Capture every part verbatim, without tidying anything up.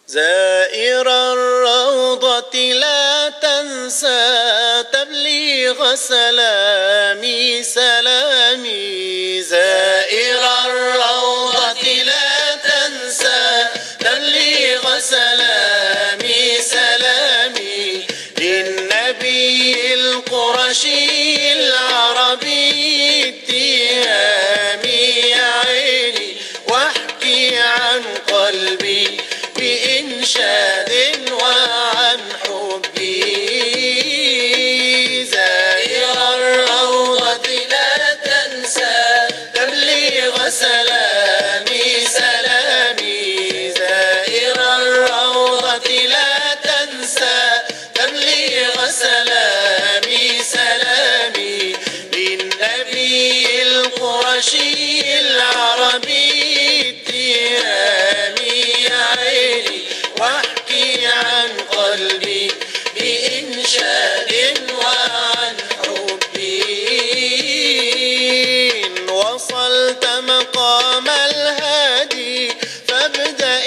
زائر الروضة لا تنسى تبليغ سلامي سلامي. زائر الروضة لا تنسى تبليغ سلامي سلامي للنبي القرشي العربي اتهامي يا عيني واحكي عن قلبي بإنشاد وعن حبي. زائر الروضة لا تنسى تبليغ سلامي سلامي. زائر الروضة لا تنسى تبليغ سلامي سلامي للنبي القرشي العربي اتهامي يا عيني واحكي عن قلبي بإنشاد وعن حبي. إن وصلت مقام الهادي فابدأ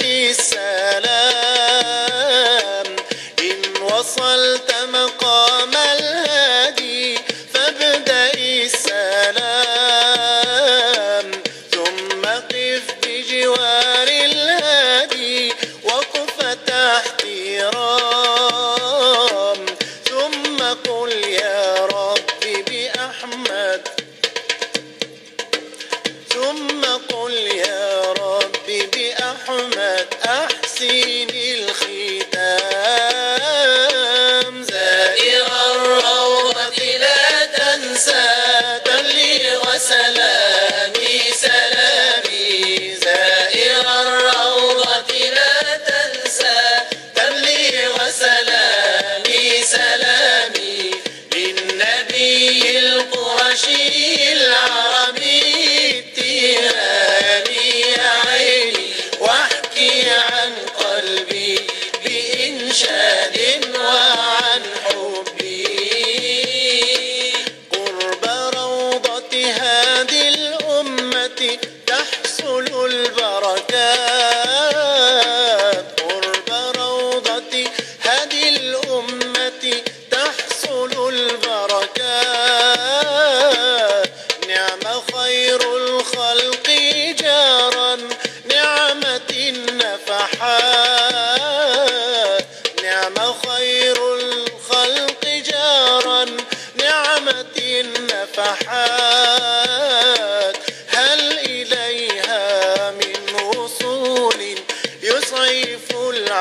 السلام. إن وصلت مقام الهادي فابدأ السلام. ثم قف بجوار الهادي وقفة احترام. ثم قل يا ربي بأحمد. ثم قل يا ربي بأحمد أحسن الختام. زائر الروضة لا تنسى تبليغ سلامي سلامي. زائر الروضة لا تنسى تبليغ سلامي سلامي للنبي القرشي العربي اتهامي يا عيني واحكي عن قلبي بإنشاد وعن حبي. قرب روضة هذه الأمة تحصل البركات. قرب روضة هذه الأمة تحصل البركات. نعم خير الخلق جارا نعمة النفحات. نعم خير الخلق جارا نعمة النفحات. هل إليها من وصول يصيف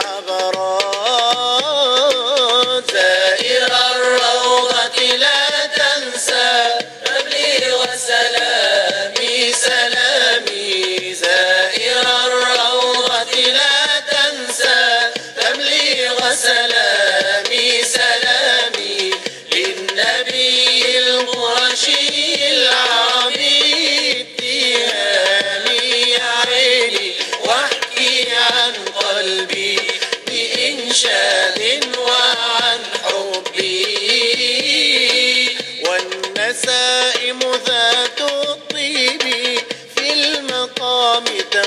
العبرات. زائر الروضة لا تنسى تبليغ سلامي سلامي. زائر الروضة لا تنسى تبليغ سلامي سلامي للنبي القرشي العربي اتهامي يا عيني واحكي عن قلبي بإنشاد وعن حبي. والنسائم ذات الطيب في المقام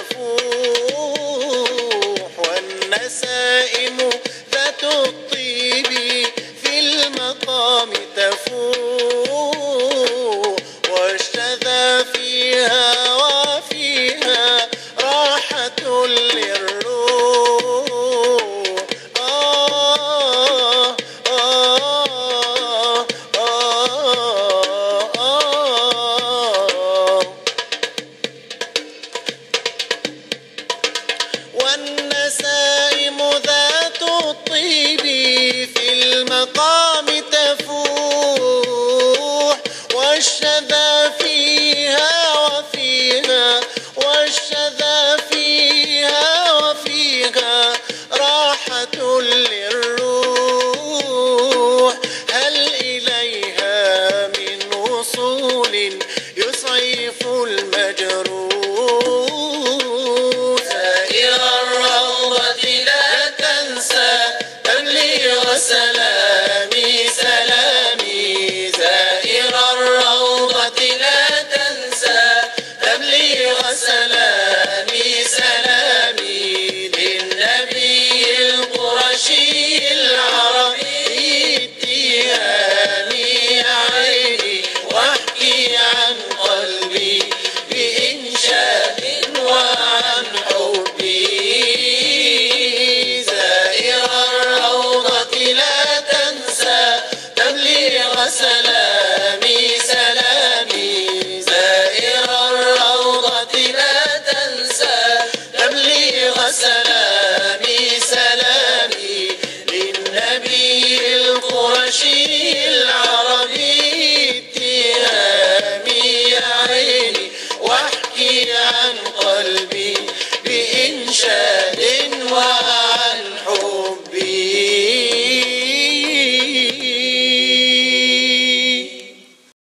تفوح. والنسائم ذات الطيب في المقام تفوح. والشذا فيها وفيها راحة للروح. آه آه آه آه. والنسائم ذات الطيب في المقام تفوح. والشذا فيها وفيها والشذا فيها وفيها راحة للروح. هل إليها من وصول يصيف المجروح. زائر الروضة لا تنسى تبليغ سلام